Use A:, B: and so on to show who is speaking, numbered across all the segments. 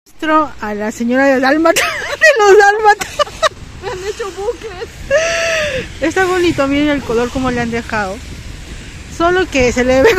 A: Muestro a la señora de Dálmata, de los Dálmatas.
B: Me han hecho bucles.
A: Está bonito, miren el color como le han dejado. Solo que se le ve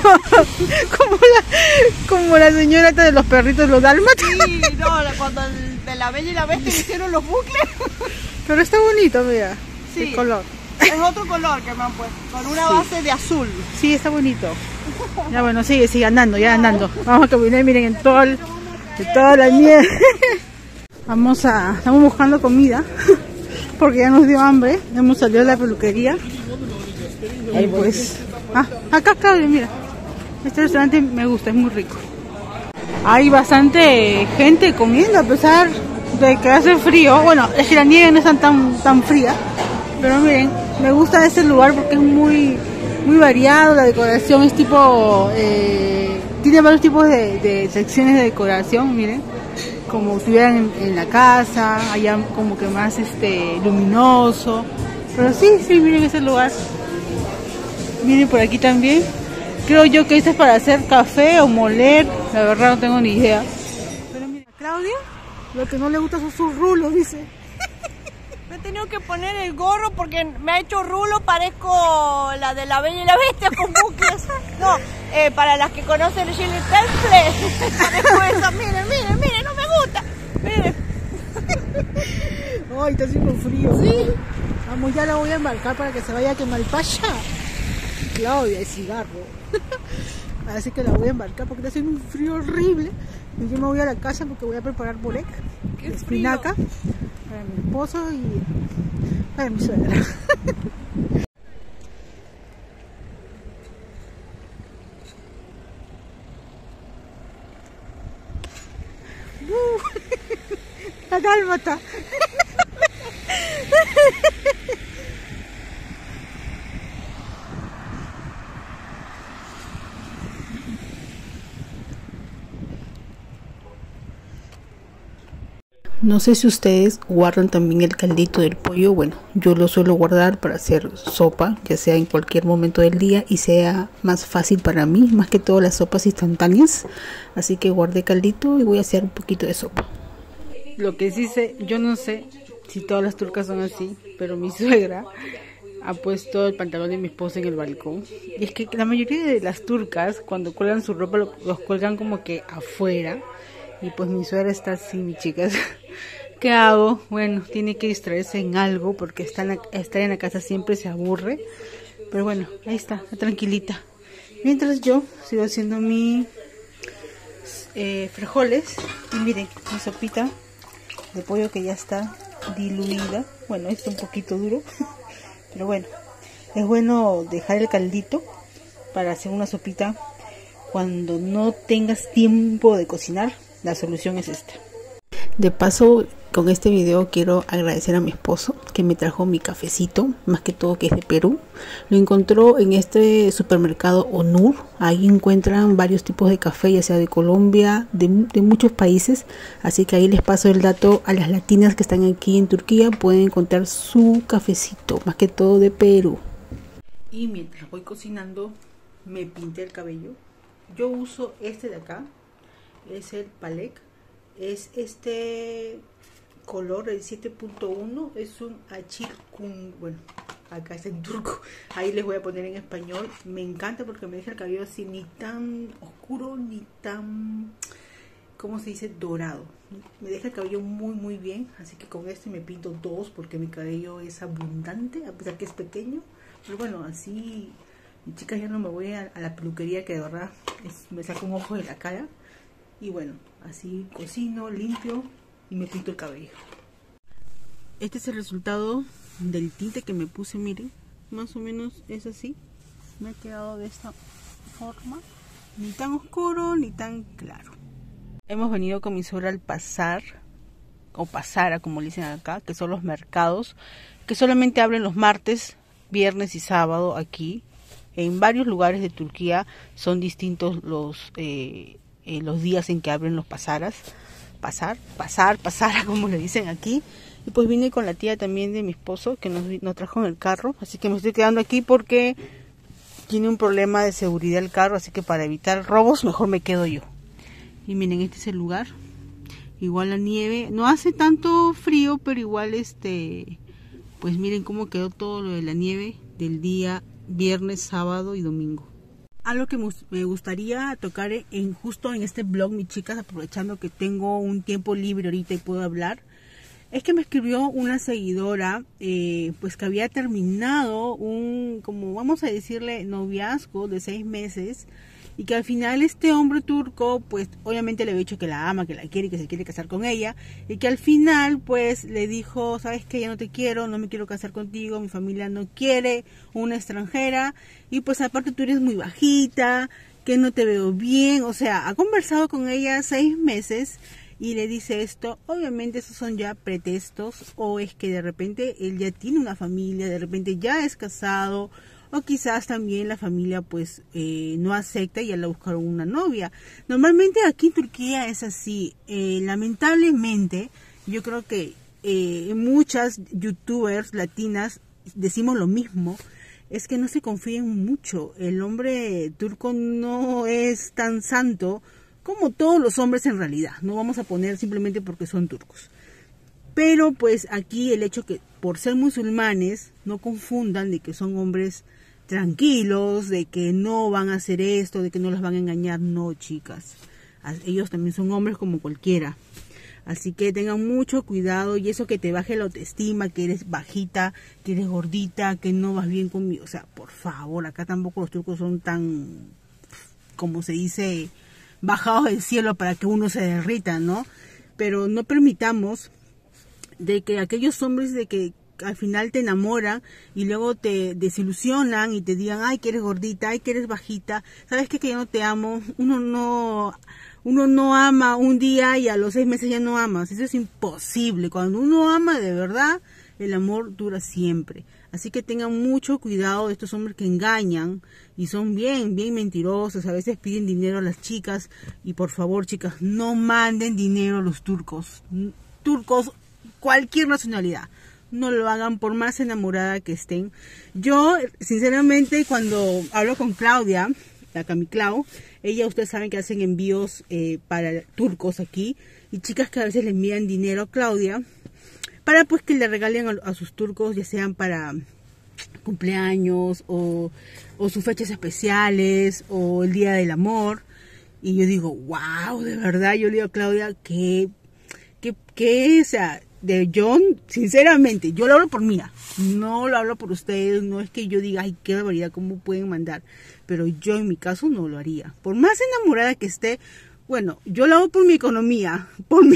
A: como la señora de los perritos de los Dálmatas.
B: Sí, no, cuando de La Bella y la Bestia hicieron los bucles.
A: Pero está bonito, mira,
B: Sí.
A: el color.
B: Es otro color que me han puesto, con una base de azul.
A: Sí, está bonito. Ya bueno, sigue andando, ya andando. Vamos a caminar, miren, en todo de toda la nieve. Estamos buscando comida, porque ya nos dio hambre. Hemos salido de la peluquería. Y pues, acá, mira. Este restaurante me gusta, es muy rico. Hay bastante gente comiendo, a pesar de que hace frío. Bueno, es que la nieve no es tan fría. Pero miren, me gusta este lugar porque es muy variado. La decoración es tipo... tiene varios tipos de secciones de decoración, miren. Como si estuvieran en la casa, allá como que más luminoso. Pero sí, miren ese lugar. Miren por aquí también. Creo yo que este es para hacer café o moler. La verdad no tengo ni idea. Pero mira, Claudia, lo que no le gusta son sus rulos, dice.
B: Me he tenido que poner el gorro porque me ha hecho rulo, parezco la de La Bella y la Bestia con bucles. No, para las que conocen el Shirley Temple, parezco esa. Miren, no me gusta. Miren.
A: Ay, está haciendo frío.
B: Sí.
A: Vamos, ya la voy a embarcar para que se vaya a quemar el pasha. Claudia, el cigarro. Así que la voy a embarcar porque está haciendo un frío horrible. Y yo me voy a la casa porque voy a preparar bolek, espinaca, para mi esposo y para mi suegra. La dálmata. No sé si ustedes guardan también el caldito del pollo. Bueno, yo lo suelo guardar para hacer sopa, ya sea en cualquier momento del día y sea más fácil para mí, más que todo las sopas instantáneas. Así que guardé caldito y voy a hacer un poquito de sopa. Lo que sí sé, yo no sé si todas las turcas son así, pero mi suegra ha puesto el pantalón de mi esposo en el balcón. Y es que la mayoría de las turcas, cuando cuelgan su ropa, los cuelgan como que afuera. Y pues mi suegra está así, mis chicas. ¿Qué hago? Bueno, tiene que distraerse en algo porque estar en la casa siempre se aburre. Pero bueno, ahí está tranquilita. Mientras yo sigo haciendo mi frijoles. Y miren, mi sopita de pollo que ya está diluida. Bueno, está un poquito duro. Pero bueno, es bueno dejar el caldito para hacer una sopita cuando no tengas tiempo de cocinar. La solución es esta. De paso, con este video quiero agradecer a mi esposo que me trajo mi cafecito, más que todo que es de Perú. Lo encontró en este supermercado Onur. Ahí encuentran varios tipos de café, ya sea de Colombia, de muchos países. Así que ahí les paso el dato a las latinas que están aquí en Turquía. Pueden encontrar su cafecito, más que todo de Perú. Y mientras voy cocinando, me pinté el cabello. Yo uso este de acá. Es el Palek, es este color, el 7.1, es un Achirkun, bueno, acá está en turco, ahí les voy a poner en español. Me encanta porque me deja el cabello así, ni tan oscuro, ni tan, ¿cómo se dice?, dorado. Me deja el cabello muy bien, así que con este me pinto dos porque mi cabello es abundante, a pesar que es pequeño. Pero bueno, así, mis chicas, ya no me voy a la peluquería, que de verdad me saca un ojo de la cara. Y bueno, así cocino, limpio y me pinto el cabello. Este es el resultado del tinte que me puse, miren. Más o menos es así. Me ha quedado de esta forma. Ni tan oscuro ni tan claro. Hemos venido con mi suegra al pasar, o pasara como le dicen acá, que son los mercados, que solamente abren los martes, viernes y sábado aquí. En varios lugares de Turquía son distintos los días en que abren los pasara, como le dicen aquí. Y pues vine con la tía también de mi esposo, que nos trajo en el carro, así que me estoy quedando aquí porque tiene un problema de seguridad el carro, así que para evitar robos mejor me quedo yo. Y miren, este es el lugar. igual la nieve, no hace tanto frío, pero igual pues miren cómo quedó todo lo de la nieve del día viernes, sábado y domingo. Algo que me gustaría tocar justo en este blog, mis chicas, aprovechando que tengo un tiempo libre ahorita y puedo hablar, es que me escribió una seguidora, pues que había terminado como vamos a decirle, noviazgo de 6 meses, y que al final este hombre turco, pues obviamente le había dicho que la ama, que la quiere y que se quiere casar con ella, y que al final pues le dijo, sabes que ya no te quiero, no me quiero casar contigo, mi familia no quiere una extranjera, y pues aparte tú eres muy bajita, que no te veo bien, o sea, ha conversado con ella 6 meses, y le dice esto. Obviamente esos son ya pretextos, o es que de repente él ya tiene una familia, de repente ya es casado, o quizás también la familia pues no acepta y ya le buscaron una novia. Normalmente aquí en Turquía es así. Lamentablemente yo creo que muchas youtubers latinas decimos lo mismo, es que no se confíen mucho. El hombre turco no es tan santo como todos los hombres en realidad. No vamos a poner simplemente porque son turcos. Pero pues aquí el hecho que por ser musulmanes no confundan de que son hombres tranquilos, de que no van a hacer esto, de que no las van a engañar. No, chicas, ellos también son hombres como cualquiera. Así que tengan mucho cuidado, y eso que te baje la autoestima, que eres bajita, que eres gordita, que no vas bien conmigo. O sea, por favor, acá tampoco los turcos son tan, como se dice, bajados del cielo para que uno se derrita, ¿no? Pero no permitamos de que aquellos hombres de que al final te enamoran y luego te desilusionan y te digan, ay, que eres gordita, ay, que eres bajita, sabes que yo no te amo. Uno no ama un día y a los 6 meses ya no amas. Eso es imposible. Cuando uno ama de verdad, el amor dura siempre. Así que tengan mucho cuidado de estos hombres que engañan y son bien mentirosos. A veces piden dinero a las chicas, y por favor, chicas, no manden dinero a los turcos. Turcos, cualquier nacionalidad. No lo hagan por más enamorada que estén. Yo, sinceramente, cuando hablo con Claudia, la Camiclau, ella, ustedes saben que hacen envíos para turcos aquí, y chicas que a veces le envían dinero a Claudia para pues que le regalen a sus turcos, ya sean para cumpleaños o sus fechas especiales o el día del amor. Y yo digo, wow, de verdad, yo le digo a Claudia que o sea, yo, sinceramente, yo lo hablo por mí, no lo hablo por ustedes, no es que yo diga, ay, qué barbaridad, cómo pueden mandar, pero yo en mi caso no lo haría, por más enamorada que esté. Bueno, yo lo hago por mi economía,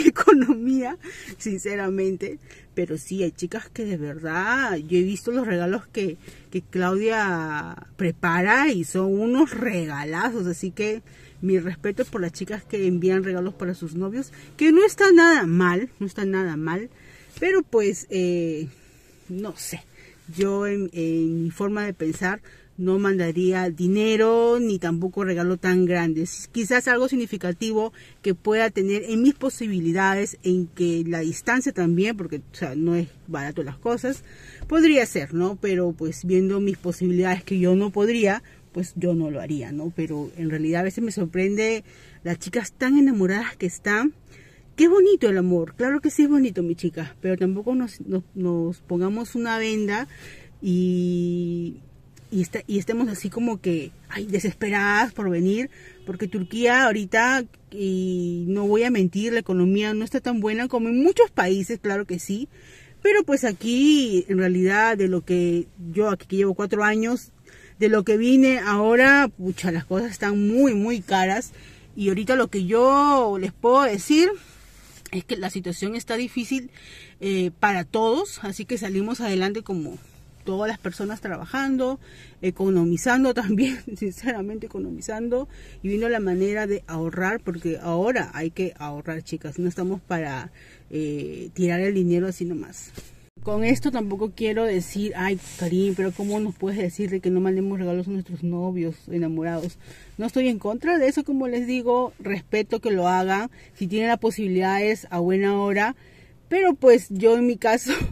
A: sinceramente, pero sí, hay chicas que de verdad, yo he visto los regalos que Claudia prepara y son unos regalazos, así que mi respeto por las chicas que envían regalos para sus novios, que no está nada mal, pero pues, no sé, yo en mi forma de pensar no mandaría dinero ni tampoco regalo tan grandes. Quizás algo significativo que pueda tener en mis posibilidades, en que la distancia también, porque o sea, no es barato las cosas, podría ser, ¿no? Pero pues viendo mis posibilidades que yo no podría, pues yo no lo haría, ¿no? Pero en realidad a veces me sorprende las chicas tan enamoradas que están. Qué bonito el amor, claro que sí es bonito, mi chica, pero tampoco nos pongamos una venda y estemos así como que desesperadas por venir, porque Turquía ahorita, y no voy a mentir, la economía no está tan buena como en muchos países, claro que sí, pero pues aquí en realidad de lo que yo aquí que llevo 4 años, de lo que vine ahora, pucha, las cosas están muy caras, y ahorita lo que yo les puedo decir es que la situación está difícil para todos, así que salimos adelante como todas las personas trabajando, economizando también, sinceramente economizando y viendo la manera de ahorrar, porque ahora hay que ahorrar, chicas, no estamos para tirar el dinero así nomás. Con esto tampoco quiero decir, ay, Karim, pero ¿cómo nos puedes decir de que no mandemos regalos a nuestros novios enamorados? No estoy en contra de eso, como les digo, respeto que lo hagan, si tienen las posibilidades a buena hora, pero pues yo en mi caso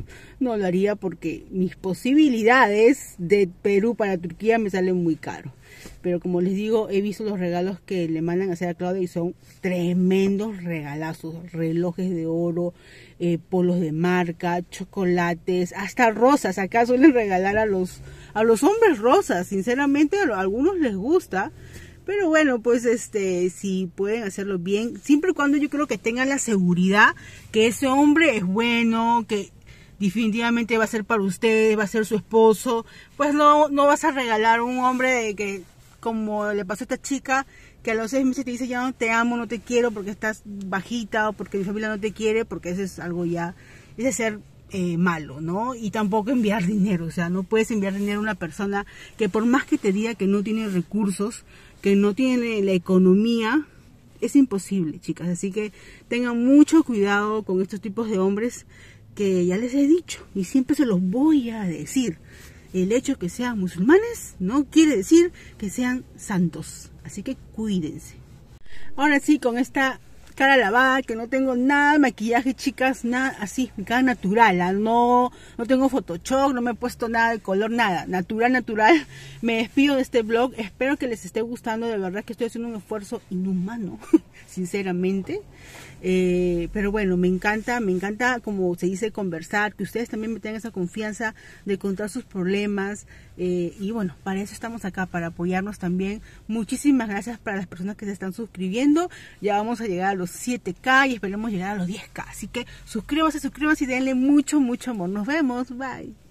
A: no lo haría porque mis posibilidades de Perú para Turquía me salen muy caro. Pero como les digo, he visto los regalos que le mandan a hacer a Claudia y son tremendos regalazos. Relojes de oro, polos de marca, chocolates, hasta rosas. Acá suelen regalar a los hombres rosas. Sinceramente a algunos les gusta. Pero bueno, pues si pueden hacerlo bien, siempre y cuando yo creo que tengan la seguridad que ese hombre es bueno, que definitivamente va a ser para ustedes, va a ser su esposo, pues no vas a regalar a un hombre de que, como le pasó a esta chica, que a los 6 meses te dice ya no te amo, no te quiero porque estás bajita o porque mi familia no te quiere, porque eso es algo ya, es de ser malo, ¿no? Y tampoco enviar dinero, o sea, no puedes enviar dinero a una persona que por más que te diga que no tiene recursos, que no tiene la economía, es imposible, chicas. Así que tengan mucho cuidado con estos tipos de hombres que ya les he dicho y siempre se los voy a decir. El hecho de que sean musulmanes no quiere decir que sean santos. Así que cuídense. Ahora sí, con esta cara lavada, que no tengo nada de maquillaje, chicas, nada, así, mi cara natural, no tengo Photoshop, no me he puesto nada de color, nada, natural, me despido de este vlog, espero que les esté gustando, de verdad que estoy haciendo un esfuerzo inhumano, sinceramente, pero bueno, me encanta, como se dice, conversar, que ustedes también me tengan esa confianza de contar sus problemas, y bueno, para eso estamos acá, para apoyarnos también. Muchísimas gracias para las personas que se están suscribiendo, ya vamos a llegar a los 7K y esperemos llegar a los 10K, así que suscríbanse y denle mucho amor. Nos vemos, bye.